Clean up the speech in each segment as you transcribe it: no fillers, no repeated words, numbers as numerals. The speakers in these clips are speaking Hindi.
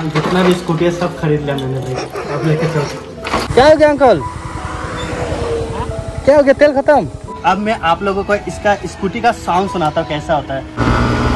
जितना भी स्कूटी है सब खरीद लिया मैंने भाई, अब लेके चल। क्या हो गया अंकल, क्या हो गया? तेल खत्म। अब मैं आप लोगों को इसका स्कूटी का साउंड सुनाता हूँ कैसा होता है।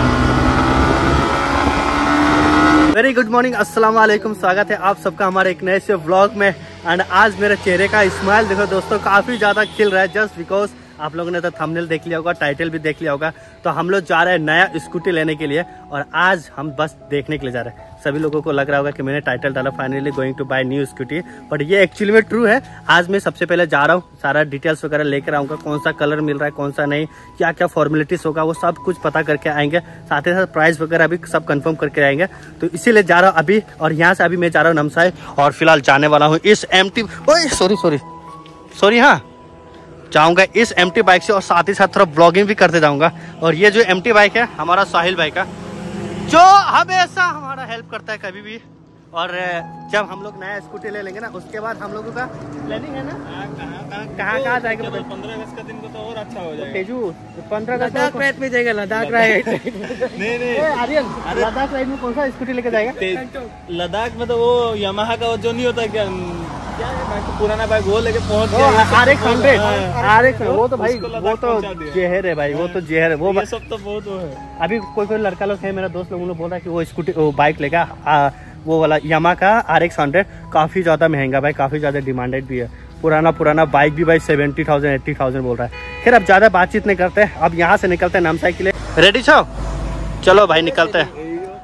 वेरी गुड मॉर्निंग, अस्सलाम वालेकुम। स्वागत है आप सबका हमारे एक नए से व्लॉग में। एंड आज मेरे चेहरे का स्माइल देखो दोस्तों, काफ़ी ज़्यादा खिल रहा है जस्ट बिकॉज आप लोगों ने तो थंबनेल देख लिया होगा, टाइटल भी देख लिया होगा। तो हम लोग जा रहे हैं नया स्कूटी लेने के लिए और आज हम बस देखने के लिए जा रहे हैं। सभी लोगों को लग रहा होगा कि मैंने टाइटल डाला finally going to buy new scooty, but ये एक्चुअली में ट्रू है। आज मैं सबसे पहले जा रहा हूँ, सारा डिटेल्स वगैरह लेकर आऊँगा, कौन सा कलर मिल रहा है कौन सा नहीं, क्या क्या फॉर्मेलिटीज होगा वो सब कुछ पता करके आएंगे। साथ ही साथ प्राइस वगैरह भी सब कंफर्म करके आएंगे। तो इसीलिए जा रहा हूँ अभी, और यहाँ से अभी मैं जा रहा हूँ नमसाई और फिलहाल जाने वाला हूँ इस एमटी सॉरी हाँ जाऊंगा इस एमटी बाइक से, और साथ ही साथ थोड़ा ब्लॉगिंग भी करते जाऊंगा। और ये जो एमटी बाइक है हमारा साहिल भाई का, जो हमेशा हमारा हेल्प करता है कभी भी। और जब हम लोग नया स्कूटी ले लेंगे ना उसके बाद हम लोगों का प्लानिंग है ना कहाँ जाएगा। 15 अगस्त का दिन को तो और अच्छा हो जाएगा। तेजू 15 अगस्त राइड में जाएगा, लद्दाख राइड। नहीं आर्यन लद्दाख राइड में कौन सा स्कूटी लेके जाएगा? लद्दाख में तो वो यामाहा का वो जो नहीं होता क्या बाइक, पुराना बाइक वो लेके पहुंच गया। RX वो तो भाई वो तो जहर है भाई, वो तो जहर है। वो ये सब तो बहुत वो है। अभी कोई लड़का लोग है, मेरा दोस्त लोगों ने बोला कि वो स्कूटी वो बाइक लेगा, वो वाला यामा का RX 100 काफी ज्यादा महंगा भाई, काफी ज्यादा डिमांडेड भी है। पुराना बाइक भी भाई 70,000 80,000 बोल रहा है। फिर अब ज्यादा बातचीत नहीं करते, अब यहाँ से निकलते हैं नमसाई के लिए। रेडी छो? चलो भाई निकलते हैं।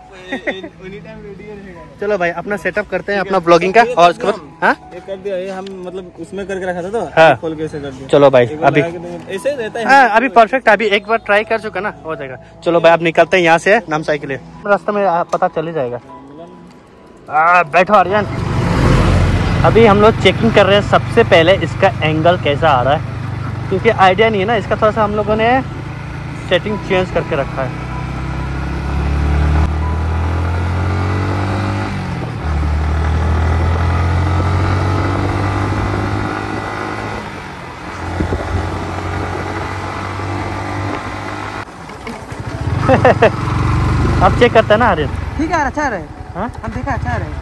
चलो भाई अपना सेटअप करते हैं अपना ब्लॉगिंग का, और उसके बाद हाँ कर दिया ये हम मतलब उसमें करके रखा था तो हाँ। खोल के ऐसे कर दिया। चलो भाई अभी ऐसे रहता है। हाँ अभी परफेक्ट, अभी एक बार ट्राई कर चुका ना, हो जाएगा। चलो भाई अब निकलते हैं यहाँ से नमसाई के लिए। रास्ते में पता चल ही जाएगा। बैठो आर्यन। अभी हम लोग चेकिंग कर रहे हैं सबसे पहले इसका एंगल कैसा आ रहा है, क्योंकि आइडिया नहीं है ना इसका। थोड़ा सा हम लोगों ने सेटिंग चेंज करके रखा है। अब चेक करते हैं ना आर्यन। ठीक है, अच्छा रहे। हाँ हम देखा अच्छा रहे।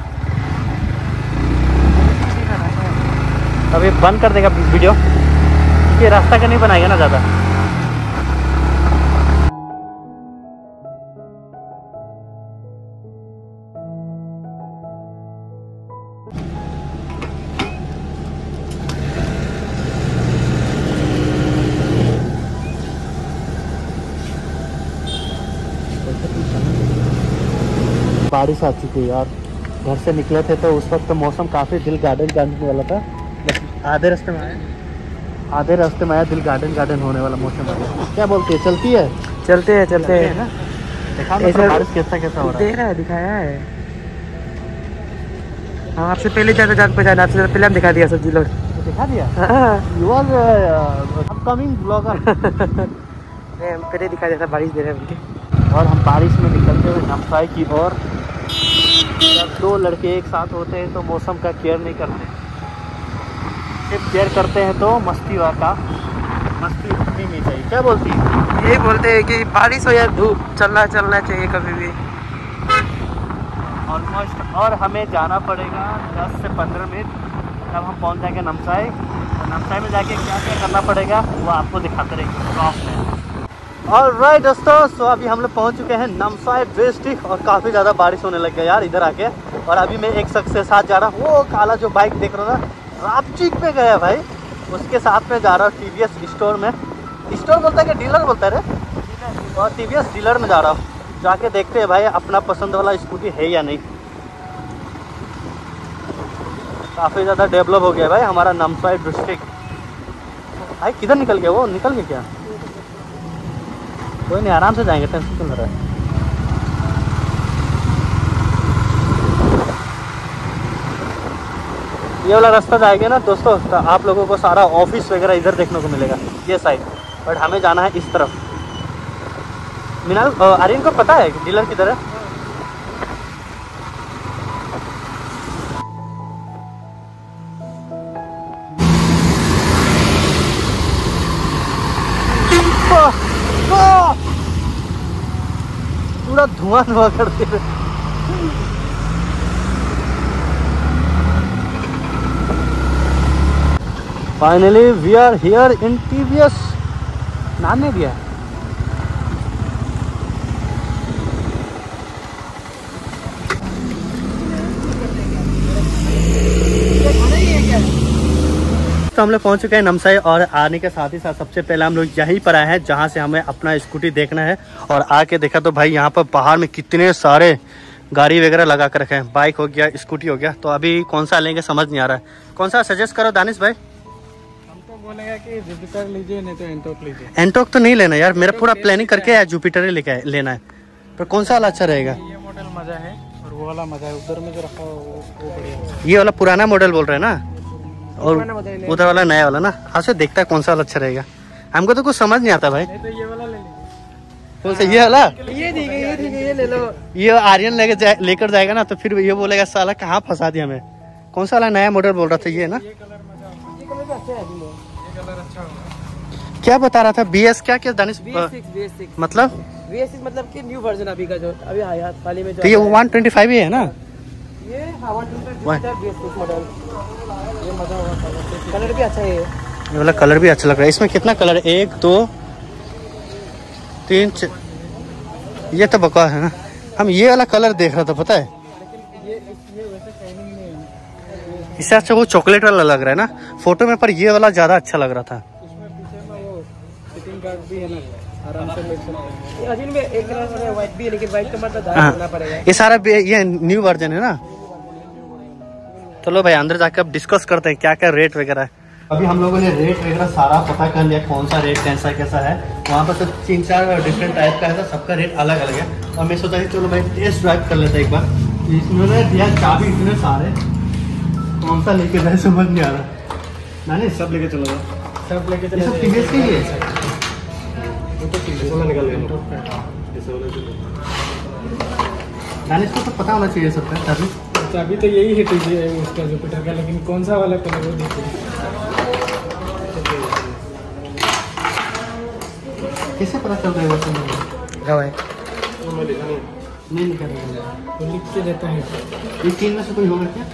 अभी बंद कर देगा वीडियो, ये रास्ता का नहीं बनाएगा ना ज़्यादा। बारिश आ चुकी है यार, घर से निकले थे तो उस वक्त तो मौसम काफ़ी दिल गार्डन वाला था। आधे रास्ते में आया दिल गार्डन होने वाला मौसम आ गया। क्या बोलती है, चलती है? चलते हैं ना, देखा ना बारिश कैसा हो रहा है। देख रहा है, दिखाया है। हाँ आपसे पहले जान पहचाना, आपसे पहले हम दिखा दिया सब्जी लोग। दिखा दिया यू आर अपकमिंग ब्लॉगर। पहले दिखा दिया था, बारिश दे रहे हैं उनके। और हम बारिश में निकलते हुए नमसाई की ओर। जब दो लड़के एक साथ होते हैं तो मौसम का केयर नहीं करते, सिर्फ केयर करते हैं तो मस्ती रखनी नहीं चाहिए। क्या बोलती है? ये बोलते हैं कि बारिश हो या धूप चलना चाहिए कभी भी। ऑलमोस्ट और हमें जाना पड़ेगा 10 से 15 मिनट, तब हम पहुंच जाएंगे नमसाई। और नमसाई में जाके क्या क्या करना पड़ेगा वो आपको दिखाते रहेंगे ब्लॉग में। ऑलराइट दोस्तों, सो अभी हम लोग पहुंच चुके हैं नमसाई डिस्ट्रिक्ट, और काफ़ी ज़्यादा बारिश होने लग गया यार इधर आके। और अभी मैं एक शख्स के साथ जा रहा हूँ, वो काला जो बाइक देख रहा था रापचिक पे गया भाई, उसके साथ में जा रहा हूँ TVS स्टोर में। स्टोर बोलता है कि डीलर बोलता है रे, और TVS डीलर में जा रहा हूँ। जाके देखते हैं भाई अपना पसंद वाला स्कूटी है या नहीं। काफ़ी ज़्यादा डेवलप हो गया भाई हमारा नमसाई डिस्ट्रिक्ट। भाई किधर निकल गया वो, निकल गया क्या? कोई नहीं, आराम से जाएंगे, टेंशन क्यों ले रहा है। ये वाला रास्ता जाएगा ना दोस्तों तो आप लोगों को सारा ऑफिस वगैरह इधर देखने को मिलेगा, ये साइड। बट हमें जाना है इस तरफ। मिनाल आर्यन को पता है डीलर किधर है? पूरा धुआं करते finally we are here in TVS. नाम नहीं दिया। तो हम लोग पहुंच चुके हैं नमसाई और आने के साथ ही साथ सबसे पहले हम लोग यहीं पर आए हैं जहां से हमें अपना स्कूटी देखना है। और आके देखा तो भाई यहाँ पर पहाड़ में कितने सारे गाड़ी वगैरह लगा कर रखे हैं। बाइक हो गया, स्कूटी हो गया। तो अभी कौन सा लेंगे समझ नहीं आ रहा है। कौन सा सजेस्ट करो दानिश भाई। हमको बोलेगा कि जुपिटर लीजिए नहीं तो एंटोक लीजिए। एंटोक तो नहीं लेना यार, मेरा पूरा प्लानिंग करके है जुपिटर ही लेके लेना है। पर कौन सा वाला अच्छा रहेगा? ये मॉडल मजा है और वो वाला मजा है। उधर में जो रखा वो बढ़िया है। ये वाला पुराना मॉडल बोल रहे हैं ना, और उधर वाला नया वाला ना। हाँ से देखता है कौन सा वाला अच्छा रहेगा। हमको तो कुछ समझ नहीं आता भाई। नहीं तो ये वाला ले लीजिए। कौन सा? ये वाला? ये ठीक है, ये ठीक है, ये ले लो। ये आर्यन लेकर जाएगा ना तो फिर ये बोलेगा साला कहाँ फंसा दिया हमें। कौन सा वाला नया मॉडल बोल रहा था? ये ना, ये कलर मजा होगा। ये कलर भी अच्छा है। ये कलर अच्छा होगा। क्या बता रहा था? BS क्या क्या दानिश? VS6 मतलब VS6 मतलब कि न्यू वर्जन अभी का जो अभी आया हाल ही में जो तो ये 125 ही है ना? ये हाँ 125 VS6 मॉडल। ये मजा होगा। कलर भी अच्छा है। ये वाला कलर भी अच्छा लग रहा है। इसमें कितना कलर है? 1 2 3 4। ये तो बकवास है ना। हम ये वाला कलर देख रहा था पता है। ये वैसे शाइनिंग नहीं है। इससे अच्छा वो चॉकलेट वाला लग रहा है ना फोटो में, पर ये वाला ज्यादा अच्छा लग रहा था। इसमें पीछे में वो सिटिंग गार्ड भी है ना, आराम से लेट सकते हैं। अजीन में एक कलर व्हाइट भी है, लेकिन व्हाइट का मतलब हाँ। दाग होना पड़ेगा। ये सारा ये न्यू वर्जन है ना। चलो भाई अंदर जाकर अब डिस्कस करते हैं क्या क्या रेट वगैरह है। अभी हम लोगों ने रेट वगैरह सारा पता कर लिया, कौन सा रेट कैसा कैसा है। वहाँ पर तो 3-4 डिफरेंट टाइप का है, सबका रेट अलग अलग है। और मैं सोचा कि चलो भाई टेस्ट ड्राइव कर लेते हैं एक बार। इसमें दिया चाबी इतने सारे, कौन सा लेके जाए समझ नहीं आ रहा। नहीं सब लेके चलो जाओ, सब लेके ये चले सब टीवीएस के लिए दानिश को तो पता होना चाहिए सबका। तभी अभी तो यही है टीवी उसका जुपिटर का, लेकिन कौन सा वाला कलर वो देखिए। कैसे पता चल रहा है वैसे? नहीं निकल रहा है। वो लिख के देता है। ये 3 में से कोई होगा क्या?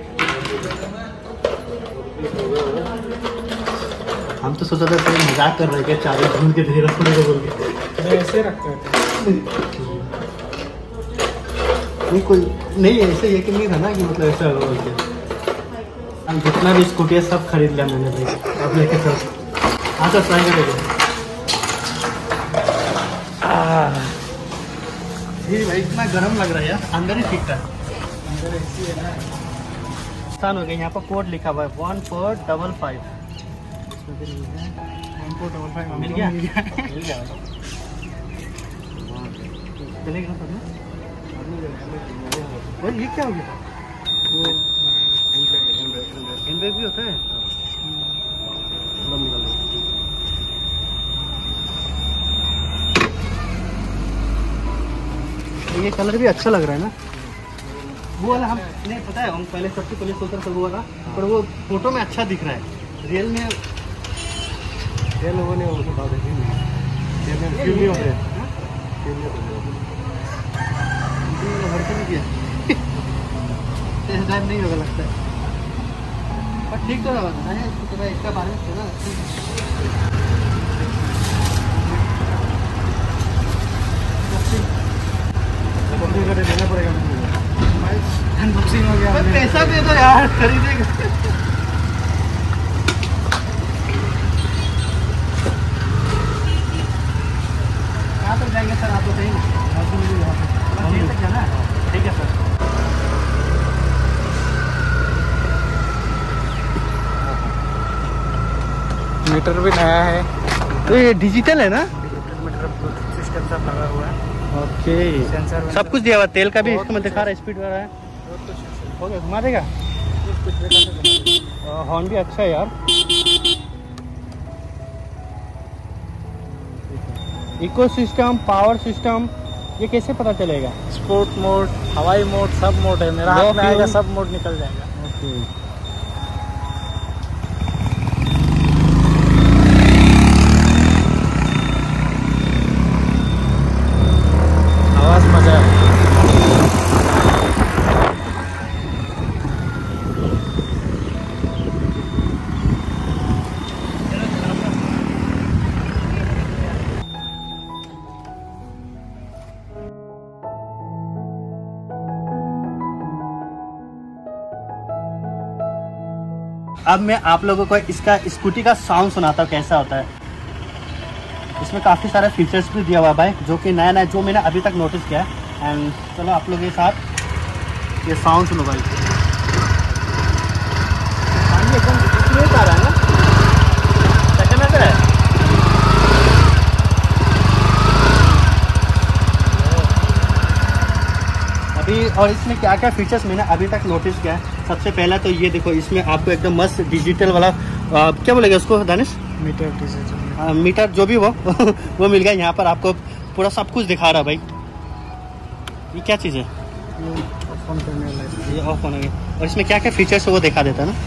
हम तो सोचा था कोई मजाक कर रहे हैं क्या, चाबी ढूंढ के दे रहा बोल के। मैं ऐसे रखता था। नहीं कोई नहीं ऐसे यकीन नहीं था ना कि मतलब ऐसा होगा बोल के। हम जितना भी स्कूटी है सब खरीद लिया मैंने भाई, अब लेके चल। हाँ सर ट्राई करेंगे। ये भाई इतना गर्म लग रहा है यार, अंदर ही ठीक था। अंदर ऐसी है ना। आसान हो गया। यहाँ पर कोड लिखा हुआ है 1455। मिल गया मिल गया। चलेगा सब ना? और ये क्या हो गया? वो हैंडबैग भी होता है। ये कलर भी अच्छा लग रहा है ना। वो वाला हम नहीं पता है, हम पहले सबसे पहले सोच रहे थे वो वाला, पर वो फोटो में अच्छा दिख रहा है। रियल में वो नहीं होता नहीं होगा लगता है, पर ठीक तो लगा था इसका बारे में सुना। देना पड़ेगा अनबॉक्सिंग हो गया। पैसा दे दो यार, खरीदेगा। कहाँ तक जाएंगे सर? आप बताइए ना। ठीक है सर। मीटर भी नया है। तो ये डिजिटल है ना? सिस्टम सब लगा हुआ है। ओके, सेंसर सब कुछ दिया हुआ। तेल का भी इसमें दिखा रहा है, स्पीड वगैरह है। हो गया, घुमा देगा। हॉर्न भी अच्छा है यार। इको सिस्टम, पावर सिस्टम, ये कैसे पता चलेगा? स्पोर्ट मोड, हवाई मोड, सब मोड है। मेरा हाथ में आएगा सब मोड निकल जाएगा। ओके। आवाज मजा है। अब मैं आप लोगों को इसका स्कूटी का साउंड सुनाता हूँ कैसा होता है। इसमें काफ़ी सारे फीचर्स भी दिया हुआ है भाई, जो कि नया नया जो मैंने अभी तक नोटिस किया है। एंड चलो आप लोगों के साथ ये साउंड सुनो भाई। एकदम स्मूथ आ रहा है ना, सेकंड है। अभी और इसमें क्या क्या फीचर्स मैंने अभी तक नोटिस किया है। सबसे पहला तो ये देखो, इसमें आपको एकदम मस्त डिजिटल वाला क्या बोलेगा उसको दानिश, मीटर डिजिटल मीटर जो भी वो वो मिल गया। यहाँ पर आपको पूरा सब कुछ दिखा रहा है भाई। ये क्या चीज़ है, ऑन करने वाला, ये ऑफ होने गया। और इसमें क्या क्या फीचर्स है वो दिखा देता है ना।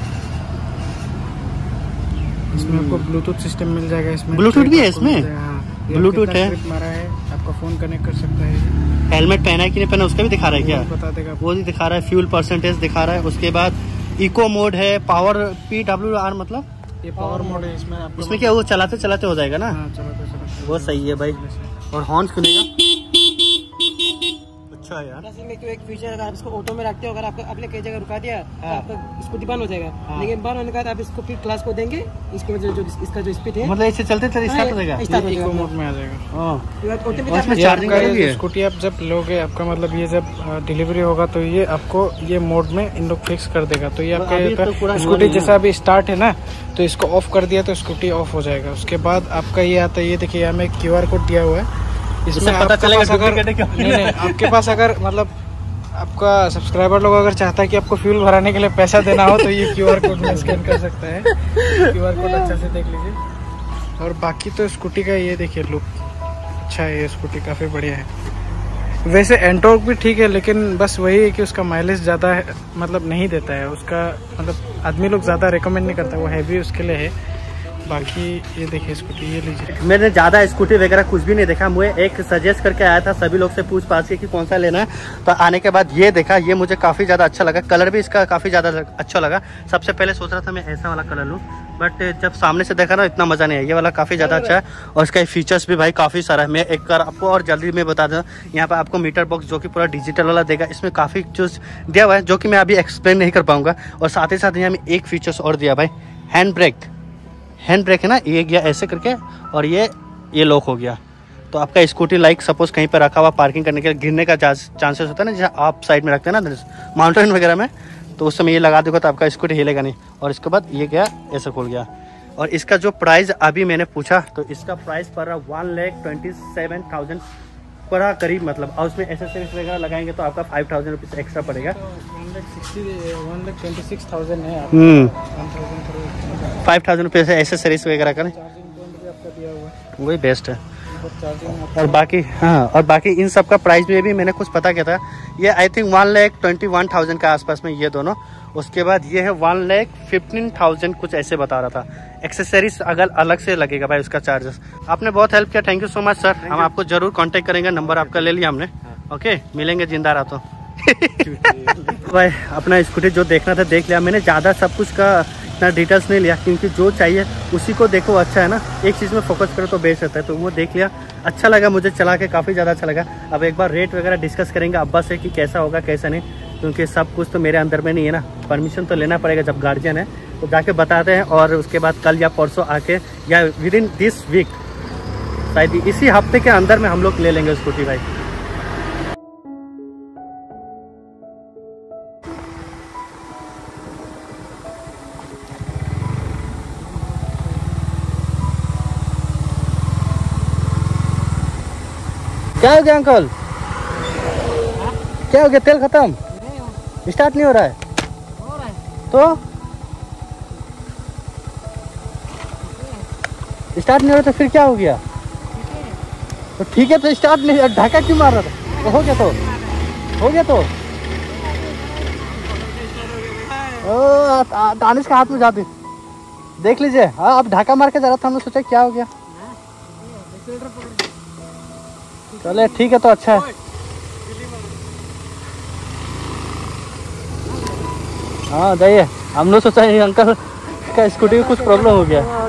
इसमें आपको ब्लूटूथ सिस्टम मिल जाएगा। इसमें ब्लूटूथ भी है इसमें, ब्लूटूथ है, मारा है, आपका फोन कनेक्ट कर सकता है। हेलमेट पहना है कि नहीं पहना उसका भी दिखा रहा है क्या, बता देगा, वो भी दिखा रहा है। फ्यूल परसेंटेज दिखा रहा है। उसके बाद इको मोड है, पावर PWR मतलब ये पावर मोड है। इसमें आपको इसमें क्या वो चलाते चलाते हो जाएगा ना। हाँ, चलाते वो सही है भाई। और हॉर्न सुनेगा, अच्छा यार। एक फीचर, अगर आप इसको ऑटो में रखते हो, अगर आपको अपने कई जगह रुका दिया तो हाँ। आपका स्कूटी बंद हो जाएगा। हाँ। लेकिन बंद होने के बाद आप इसको फिर क्लास को देंगे, इसको जो इसका जो स्पीड है मतलब इससे चलते चलते स्टार्ट हो जाएगा, स्टार्ट इको मोड में आ जाएगा। और इसमें ये चार्जिंग भी है। स्कूटी आप जब लोगे, आपका मतलब ये जब डिलीवरी होगा तो ये आपको ये मोड में इन लोग फिक्स कर देगा। तो ये अभी तो पूरा आपका स्कूटी हुआ नहीं जैसा अभी स्टार्ट है ना, तो इसको ऑफ कर दिया तो स्कूटी ऑफ हो जाएगा। उसके बाद आपका ये आता है, ये देखिए यहाँ में QR कोड दिया हुआ है। इसमें पता आपके चलेगा पास अगर डुप्लीकेट है क्या? नहीं, आपके पास अगर मतलब आपका सब्सक्राइबर लोग अगर चाहता है कि आपको फ्यूल भराने के लिए पैसा देना हो तो ये QR कोड में स्कैन कर सकता है। QR कोड अच्छा से देख लीजिए। और बाकी तो स्कूटी का ये देखिए लुक अच्छा है, ये स्कूटी काफ़ी बढ़िया है। वैसे एंटॉर्क भी ठीक है, लेकिन बस वही है कि उसका माइलेज ज़्यादा मतलब नहीं देता है। उसका मतलब आदमी लोग ज़्यादा रिकमेंड नहीं करता, वो हैवी उसके लिए है। बाकी ये देखिए स्कूटी, ये लीजिए। मैंने ज़्यादा स्कूटी वगैरह कुछ भी नहीं देखा। मुझे एक सजेस्ट करके आया था, सभी लोग से पूछ पाछ के कि कौन सा लेना है। तो आने के बाद ये देखा, ये मुझे काफ़ी ज़्यादा अच्छा लगा। कलर भी इसका काफ़ी ज़्यादा अच्छा लगा। सबसे पहले सोच रहा था मैं ऐसा वाला कलर लूँ, बट जब सामने से देखा ना इतना मज़ा नहीं है। ये वाला काफ़ी ज़्यादा अच्छा है और इसका फीचर्स भी भाई काफ़ी सारा है। मैं एक बार आपको और जल्दी में बता दूँ, यहाँ पर आपको मीटर बॉक्स जो कि पूरा डिजिटल वाला देगा। इसमें काफ़ी चीज़ दिया हुआ है जो कि मैं अभी एक्सप्लेन नहीं कर पाऊँगा। और साथ ही साथ यहाँ में एक फीचर्स और दिया भाई, हैंड ब्रेक है ना, ये गया ऐसे करके और ये लॉक हो गया। तो आपका स्कूटी लाइक सपोज कहीं पर रखा हुआ पार्किंग करने के लिए गिरने का चांसेस होता है ना, जैसे आप साइड में रखते हैं ना माउंटेन वगैरह में, तो उस समय ये लगा दोगे तो आपका स्कूटी हिलेगा नहीं। और इसके बाद ये गया ऐसे खोल गया। और इसका जो प्राइस अभी मैंने पूछा तो इसका प्राइस पड़ रहा 1,27,000 पड़ा करीब मतलब। और उसमें एसेसरीज वगैरह लगाएंगे तो आपका 5,000 रुपीज़ एक्स्ट्रा पड़ेगा। 1,26,000 है, 5,000 रुपये से एसेसरीज वगैरह करें, वही बेस्ट है। और बाकी हाँ, और बाकी इन सब का प्राइस भी मैंने कुछ पता किया था। ये आई थिंक 1,21,000 के आसपास में ये दोनों। उसके बाद ये है 1,15,000 कुछ ऐसे बता रहा था। एक्सेसरीज अगर अलग से लगेगा भाई उसका चार्जेस। आपने बहुत हेल्प किया, thank you so much sir. हम आपको जरूर कांटेक्ट करेंगे, नंबर आपका ले लिया हमने। ओके, मिलेंगे जिंदा रहा तो। भाई अपना स्कूटी जो देखना था देख लिया मैंने। ज़्यादा सब कुछ का इतना डिटेल्स नहीं लिया, क्योंकि जो चाहिए उसी को देखो। अच्छा है ना, एक चीज़ में फोकस करो तो बेस्ट रहता है। तो वो देख लिया, अच्छा लगा मुझे, चला के काफ़ी ज़्यादा अच्छा लगा। अब एक बार रेट वगैरह डिस्कस करेंगे अब्बा से कि कैसा होगा कैसा नहीं, क्योंकि सब कुछ तो मेरे अंदर में नहीं है ना। परमिशन तो लेना पड़ेगा जब गार्जियन है, तो जाके बताते हैं। और उसके बाद कल या परसों आके या विद इन दिस वीक, शायद इसी हफ्ते के अंदर में हम लोग ले लेंगे स्कूटी भाई। क्या हो गया अंकल, क्या हो गया? तेल खत्म, स्टार्ट नहीं हो रहा है। तो स्टार्ट नहीं हो रहा तो फिर क्या हो गया? तो ठीक है, तो स्टार्ट नहीं, ढाका क्यों मार रहा था? तो हो गया, तो हो गया। तो दानिश का हाथ में जाती देख लीजिए। हाँ, अब ढाका मार के जा रहा था, हमने सोचा क्या हो गया। चले ठीक है, तो अच्छा है। हाँ जाइए, हमने सोचा ये अंकल का स्कूटी में कुछ प्रॉब्लम हो गया।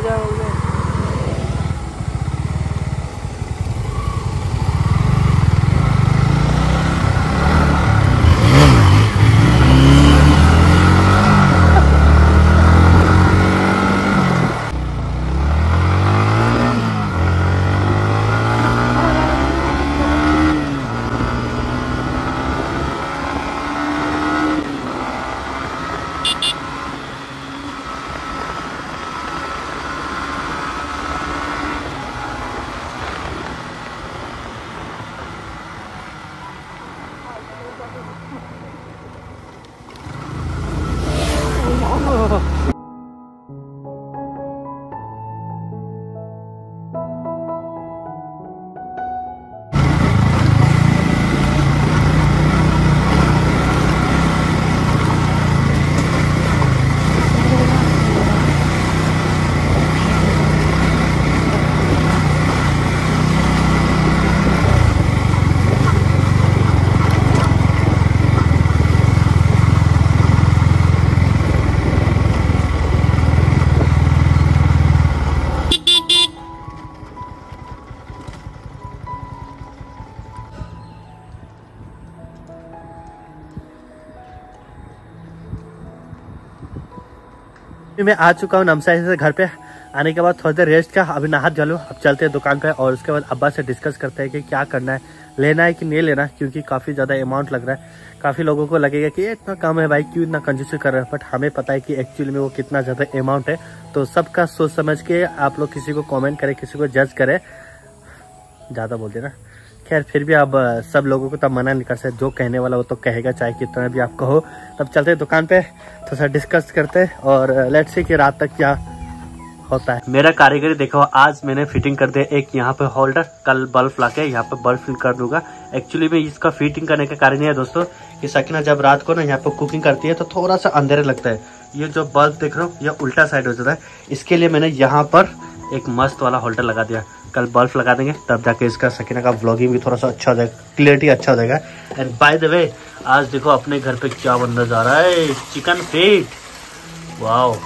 मैं आ चुका हूँ नमसाई से घर पे। आने के बाद थोड़ी देर रेस्ट का, अभी नहा धो लूँ, अब चलते हैं दुकान पे और उसके बाद अब्बा से डिस्कस करते हैं कि क्या करना है, लेना है कि नहीं लेना, क्योंकि काफ़ी ज़्यादा अमाउंट लग रहा है। काफ़ी लोगों को लगेगा कि इतना कम है भाई, क्यों इतना कंजूसी कर रहे हैं, बट हमें पता है कि एक्चुअली में वो कितना ज़्यादा अमाउंट है। तो सबका सोच समझ के आप लोग किसी को कॉमेंट करें, किसी को जज करें, ज़्यादा बोलते ना। खैर फिर भी अब सब लोगों को तब मना नहीं कर सकते, जो कहने वाला वो तो कहेगा, चाहे कितना भी आप कहो। तब चलते हैं दुकान पे, थोड़ा सा डिस्कस करते हैं और लेट्स सी कि रात तक क्या होता है। मेरा कारीगरी देखो, आज मैंने फिटिंग कर दिया एक यहाँ पे होल्डर, कल बल्ब लाके यहाँ पे बल्ब फिल कर दूंगा। एक्चुअली में इसका फिटिंग करने का कारण ये है दोस्तों कि सकीना जब रात को ना यहाँ पे कुकिंग करती है तो थोड़ा सा अंधेरे लगता है। ये जो बल्ब देख रहे हो ये उल्टा साइड हो जाता है, इसके लिए मैंने यहाँ पर एक मस्त वाला होल्डर लगा दिया। कल बल्ब लगा देंगे तब जाके इसका सकीना का व्लॉगिंग भी थोड़ा सा अच्छा हो जाएगा, क्लियरिटी अच्छा हो जाएगा। एंड बाय द वे आज देखो अपने घर पे क्या बनने जा रहा है, चिकन फीट। वाओ,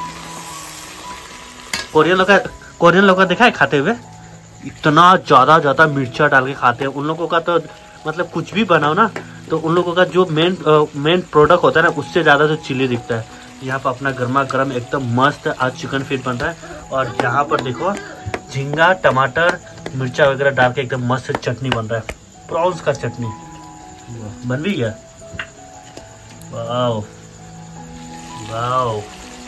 कोरियन लोग का देखा है खाते हुए, इतना ज्यादा मिर्चा डाल के खाते हैं। उन लोगों का तो मतलब कुछ भी बनाओ ना तो उन लोगों का जो मेन प्रोडक्ट होता है ना उससे ज्यादा तो चिली दिखता है। यहाँ पर अपना गर्मा गर्म एकदम मस्त आज चिकन फीट बन रहा है और यहाँ पर देखो झींगा टमाटर मिर्चा वगैरह डाल के एकदम मस्त चटनी बन रहा है, प्रॉन्स का चटनी बन भी गया। वाओ वाओ,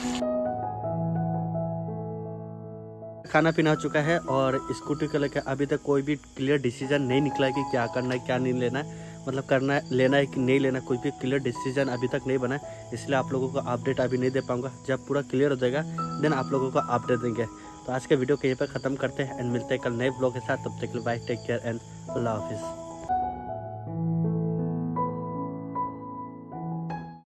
खाना पीना हो चुका है और स्कूटी को लेकर अभी तक कोई भी क्लियर डिसीजन नहीं निकला है कि क्या करना है क्या नहीं लेना है, मतलब करना है लेना है कि नहीं लेना, कोई भी क्लियर डिसीजन अभी तक नहीं बना है। इसलिए आप लोगों को अपडेट अभी नहीं दे पाऊंगा, जब पूरा क्लियर हो जाएगा देन आप लोगों को अपडेट देंगे। तो आज के वीडियो को यहीं पर खत्म करते हैं एंड मिलते हैं कल नए ब्लॉग के साथ। तब तक बाय, टेक केयर एंड अल्लाह हाफिज़।